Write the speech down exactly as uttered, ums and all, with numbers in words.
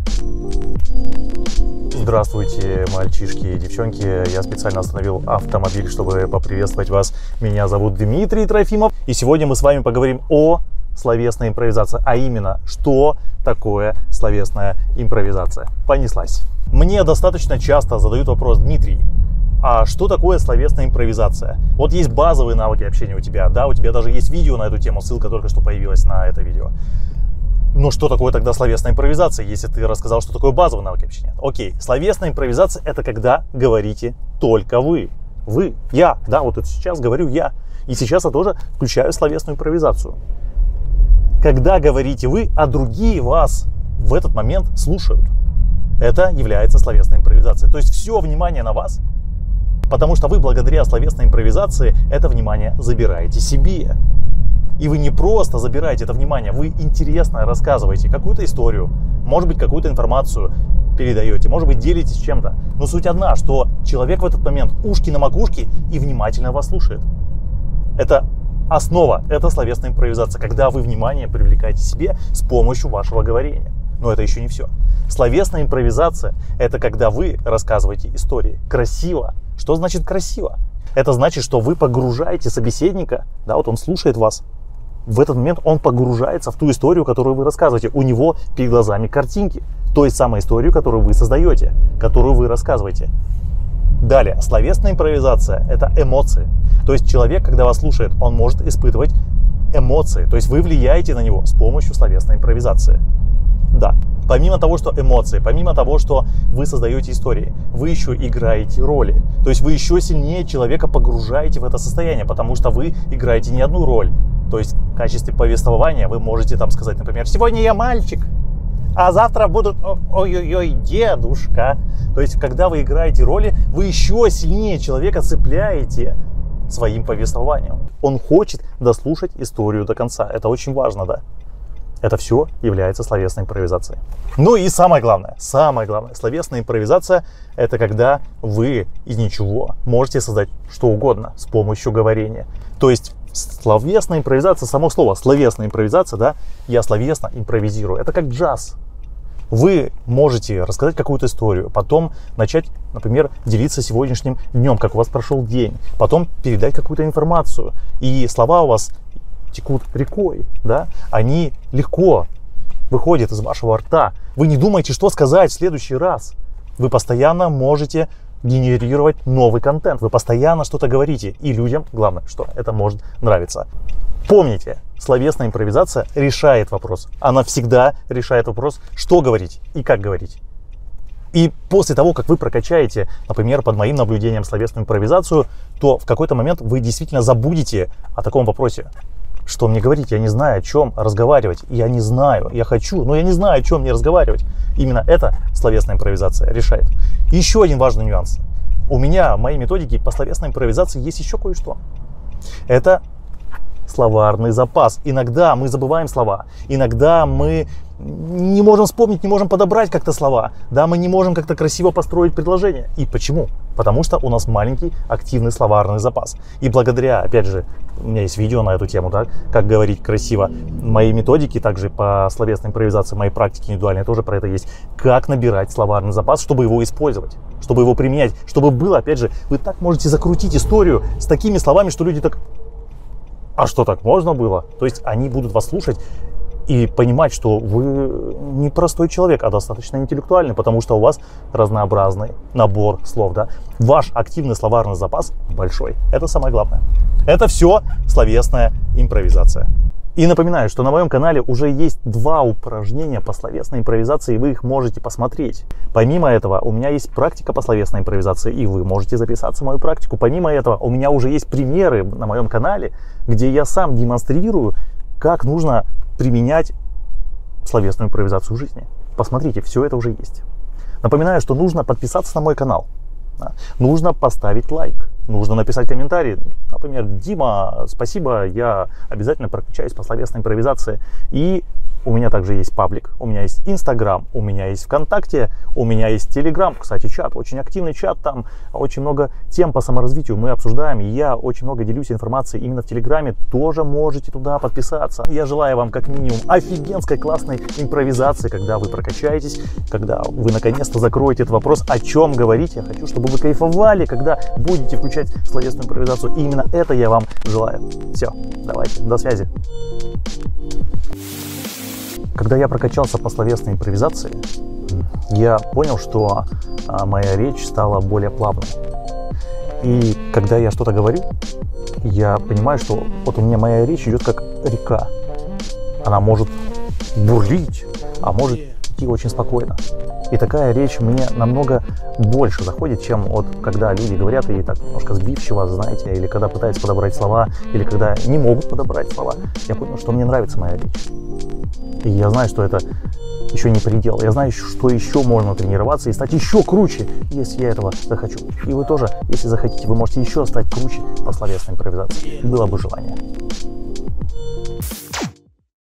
Здравствуйте, мальчишки и девчонки. Я специально остановил автомобиль, чтобы поприветствовать вас. Меня зовут Дмитрий Трофимов. И сегодня мы с вами поговорим о словесной импровизации. А именно, что такое словесная импровизация. Понеслась. Мне достаточно часто задают вопрос: Дмитрий, а что такое словесная импровизация? Вот есть базовые навыки общения у тебя, да, у тебя даже есть видео на эту тему, ссылка только что появилась на это видео. Но что такое тогда словесная импровизация, если ты рассказал, что такое базовый навык общения? Окей, словесная импровизация — это когда говорите только вы. Вы, я, да, вот это сейчас говорю я. И сейчас я тоже включаю словесную импровизацию. Когда говорите вы, а другие вас в этот момент слушают. Это является словесной импровизацией. То есть все внимание на вас, потому что вы благодаря словесной импровизации это внимание забираете себе. И вы не просто забираете это внимание, вы интересно рассказываете какую-то историю, может быть, какую-то информацию передаете, может быть, делитесь чем-то. Но суть одна, что человек в этот момент ушки на макушке и внимательно вас слушает. Это основа, это словесная импровизация, когда вы внимание привлекаете себе с помощью вашего говорения. Но это еще не все. Словесная импровизация — это когда вы рассказываете истории красиво. Что значит красиво? Это значит, что вы погружаете собеседника, да, вот он слушает вас. В этот момент он погружается в ту историю, которую вы рассказываете. У него перед глазами картинки той самой истории, которую вы создаете, которую вы рассказываете. Далее, словесная импровизация — это эмоции. То есть человек, когда вас слушает, он может испытывать эмоции. То есть вы влияете на него с помощью словесной импровизации. Да, помимо того, что эмоции, помимо того, что вы создаете истории, вы еще играете роли. То есть вы еще сильнее человека погружаете в это состояние, потому что вы играете не одну роль. То есть в качестве повествования вы можете там сказать, например, сегодня я мальчик, а завтра будут ой-ой-ой, дедушка. То есть когда вы играете роли, вы еще сильнее человека цепляете своим повествованием. Он хочет дослушать историю до конца. Это очень важно, да. Это все является словесной импровизацией. Ну и самое главное, самое главное, словесная импровизация — это когда вы из ничего можете создать что угодно с помощью говорения. То есть словесная импровизация, само слово словесная импровизация, да, я словесно импровизирую. Это как джаз. Вы можете рассказать какую-то историю, потом начать, например, делиться сегодняшним днем, как у вас прошел день, потом передать какую-то информацию, и слова у вас текут рекой, да, они легко выходят из вашего рта. Вы не думаете, что сказать в следующий раз. Вы постоянно можете генерировать новый контент, вы постоянно что-то говорите, и людям, главное, что это может нравиться. Помните, словесная импровизация решает вопрос. Она всегда решает вопрос, что говорить и как говорить. И после того, как вы прокачаете, например, под моим наблюдением словесную импровизацию, то в какой-то момент вы действительно забудете о таком вопросе. Что мне говорить? Я не знаю, о чем разговаривать. Я не знаю, я хочу, но я не знаю, о чем мне разговаривать. Именно это словесная импровизация решает. И еще один важный нюанс. У меня в моей методике по словесной импровизации есть еще кое-что. Это словарный запас. Иногда мы забываем слова, иногда мы не можем вспомнить, не можем подобрать как-то слова, да, мы не можем как-то красиво построить предложение. И почему? Потому что у нас маленький активный словарный запас. И благодаря, опять же, у меня есть видео на эту тему, да, как говорить красиво. Мои методики также по словесной импровизации, мои практики индивидуальные тоже про это есть. Как набирать словарный запас, чтобы его использовать, чтобы его применять, чтобы было, опять же, вы так можете закрутить историю с такими словами, что люди так: а что, так можно было? То есть они будут вас слушать и понимать, что вы не простой человек, а достаточно интеллектуальный, потому что у вас разнообразный набор слов, да? Ваш активный словарный запас большой. Это самое главное. Это все словесная импровизация. И напоминаю, что на моем канале уже есть два упражнения по словесной импровизации, и вы их можете посмотреть. Помимо этого, у меня есть практика по словесной импровизации, и вы можете записаться в мою практику. Помимо этого, у меня уже есть примеры на моем канале, где я сам демонстрирую, как нужно применять словесную импровизацию в жизни. Посмотрите, все это уже есть. Напоминаю, что нужно подписаться на мой канал. Да. Нужно поставить лайк, нужно написать комментарий, например: Дима, спасибо, я обязательно прокачаюсь по словесной импровизации. И У меня также есть паблик, у меня есть Инстаграм, у меня есть ВКонтакте, у меня есть Телеграм, кстати, чат, очень активный чат, там очень много тем по саморазвитию мы обсуждаем, и я очень много делюсь информацией именно в Телеграме, тоже можете туда подписаться. Я желаю вам как минимум офигенской классной импровизации, когда вы прокачаетесь, когда вы наконец-то закроете этот вопрос, о чем говорить. Я хочу, чтобы вы кайфовали, когда будете включать словесную импровизацию, и именно это я вам желаю. Все, давайте, до связи. Когда я прокачался по словесной импровизации, я понял, что а, моя речь стала более плавной. И когда я что-то говорю, я понимаю, что вот у меня моя речь идет как река. Она может бурлить, а может идти очень спокойно. И такая речь мне намного больше заходит, чем вот когда люди говорят и так немножко сбивчиво, знаете, или когда пытаются подобрать слова, или когда не могут подобрать слова. Я понял, что мне нравится моя речь. И я знаю, что это еще не предел. Я знаю, что еще можно тренироваться и стать еще круче, если я этого захочу. И вы тоже, если захотите, вы можете еще стать круче по словесной импровизации. Было бы желание.